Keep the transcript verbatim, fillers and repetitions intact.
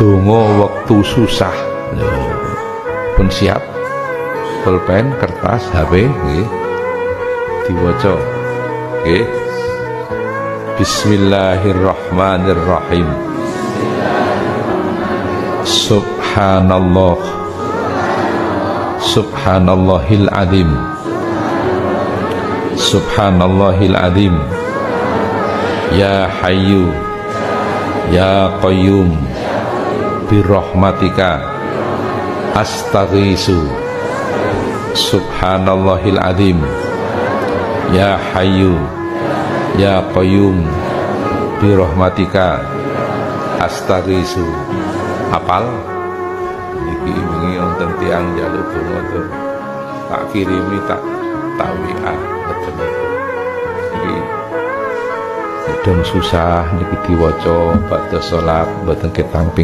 donga wektu susah. Pun siap pulpen, kertas, H P nggih. Diwaca nggih. Bismillahirrahmanirrahim. Subhanallah, Subhanallahil azim, Subhanallahil azim. Ya Hayyu Ya Qayyum birahmatika astaghisu. Subhanallahil azim. Ya Hayyu Ya Qayyum birahmatika astaghisu. Apal iki wingi wonten tiyang njaluk donga tur tak kirimi tak tak W A ngoten iki. Mudeng susah niki diwaca badhe salat mboten ketang